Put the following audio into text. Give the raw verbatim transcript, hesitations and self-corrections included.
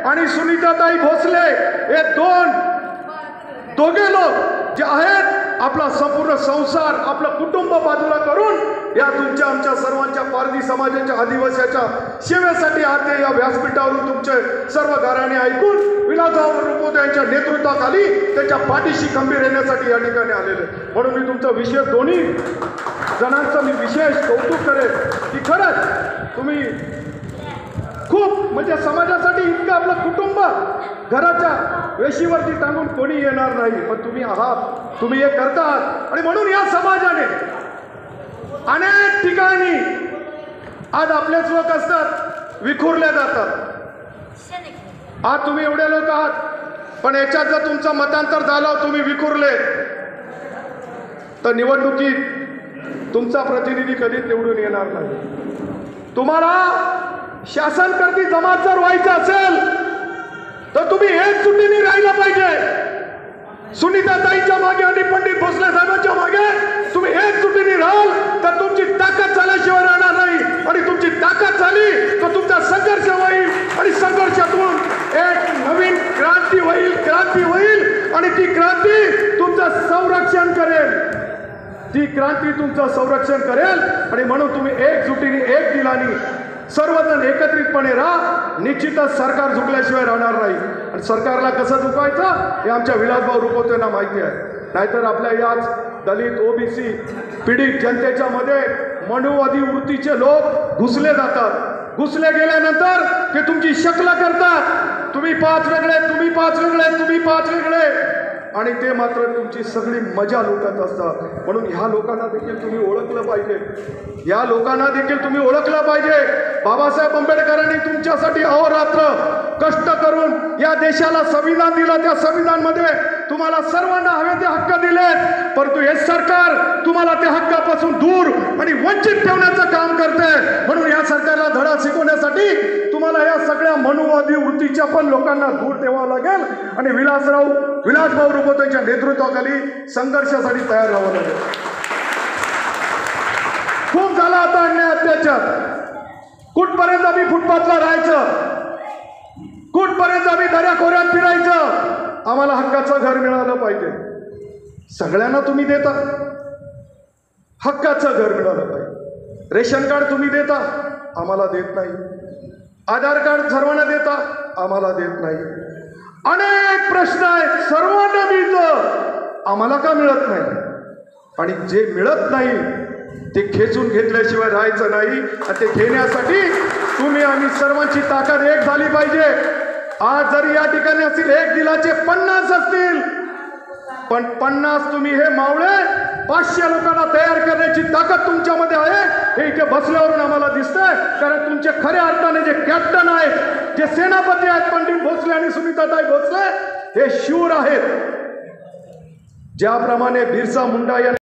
आणि सुनीताताई भोसले हे दोन दोघे लोक जे आहेत आपला संपूर्ण संसार आपलं कुटुंब बाजूला करून या तुमच्या आमच्या सर्वांच्या पारधी समाजाच्या आदिवासीच्या सेवेसाठी आते या व्यासपीठावरून तुमचे सर्व गाराणे ऐकून विलासराव रुपवते यांच्या नेतृत्वाखाली त्याच्या पाठीशी खंबीर येण्यासाठी या ठिकाणी आलेले. म्हणून मी तुमचं विशेष दोन्ही जणांचं मी विशेष कौतुक करेन की खरंच तुम्ही खूप म्हणजे समाजासाठी इतकं आपलं कुटुंब घराच्या वेशीवरती टांगून कोणी येणार नाही, पण तुम्ही आहात, तुम्ही हे करतात. आणि म्हणून या समाजाने अनेक ठिकाणी आज आपलेच लोक असतात विखुरले जातात. आज तुम्ही एवढे लोक आहात, पण याच्यात जर तुमचं मतांतर झालं तुम्ही विखुरले तर निवडणुकीत तुमचा प्रतिनिधी कधीच निवडून येणार नाही. तुम्हाला शासनकर्ती जमात जर व्हायचं असेल तर तुम्ही एकजुटीने राहिला पाहिजे. सुनीताताईच्या मागे आणि पंडित भोसले साहेबांच्या मागे तुम्ही एकजुटीने राहाल तर तुमची ताकद झाल्याशिवाय राहणार नाही. आणि तुमची ताकद झाली तर तुमचा संघर्ष होईल आणि संघर्षातून एक नवीन क्रांती होईल क्रांती होईल आणि ती क्रांती तुमचं संरक्षण करेल ती क्रांती तुमचं संरक्षण करेल. आणि म्हणून तुम्ही एकजुटीने एक दिलानी सर्वजण एकत्रितपणे राहा. निश्चितच सरकार झुकल्याशिवाय राहणार नाही. आणि सरकारला कसं झुकवायचं हे आमच्या विलासभाऊ रुपवतेंना माहिती आहे. नाहीतर आपल्या याच दलित ओबीसी पीडित जनतेच्या मध्ये मनुवादी वृत्तीचे लोक घुसले जातात. घुसले गेल्यानंतर ते तुमची शक्ल करतात. तुम्ही पाच वेगळे तुम्ही पाच वेगळे तुम्ही पाच वेगळे आणि ते मात्र तुमची सगळी मजा लुटत असतात. म्हणून ह्या लोकांना देखील तुम्ही ओळखलं पाहिजे. या लोकांना देखील तुम्ही ओळखलं पाहिजे. बाबासाहेब आंबेडकरांनी तुमच्यासाठी अहोरात्र कष्ट करून या देशाला संविधान दिलं. त्या संविधानमध्ये तुम्हाला सर्वांना हवे ते हक्क दिले, परंतु हे सरकार तुम्हाला त्या हक्कापासून दूर आणि वंचित ठेवण्याचं काम करते. म्हणून या सरकारला धडा शिकवण्यासाठी तुम्हाला या सगळ्या मनुवादी वृत्तीच्या पण लोकांना दूर ठेवावं लागेल आणि विलासराव विलासभाऊ रुपवतेंच्या नेतृत्वाखाली संघर्षासाठी तयार राहावं लागेल. खूप झाला आता अन्याय अत्याचार. कुठपर्यंत आम्ही फुटपाथला राहायचं, कुठपर्यंत आम्ही दऱ्याखोऱ्यात फिरायचं. आम्हाला हक्काचं घर मिळालं पाहिजे. सगळ्यांना तुम्ही देता, हक्काचं घर मिळालं पाहिजे. रेशन कार्ड तुम्ही देता, आम्हाला देत नाही. आधार कार्ड सर्वांना देता, आम्हाला देत नाही. अनेक प्रश्न आहेत, सर्वांना मिळतं, आम्हाला का मिळत नाही. आणि जे मिळत नाही ते खेचून घेतल्याशिवाय राहायचं नाही. आणि ते घेण्यासाठी तुम्ही आम्ही सर्वांची ताकद एक झाली पाहिजे. आज जरी या ठिकाणी असतील एक दिलाचे पन्नास असतील, पण पन्नास तुम्ही हे मावळे पाचशे लोकांना तयार करण्याची ताकद तुमच्यामध्ये आहे हे इथे बसल्यावरून आम्हाला दिसतंय. कारण तुमचे खऱ्या अर्थाने जे कॅप्टन आहेत, जे सेनापती आहेत पंडित भोसले आणि सुनीताताई भोसले, हे शूर आहेत. ज्याप्रमाणे बिरसा मुंडा यांनी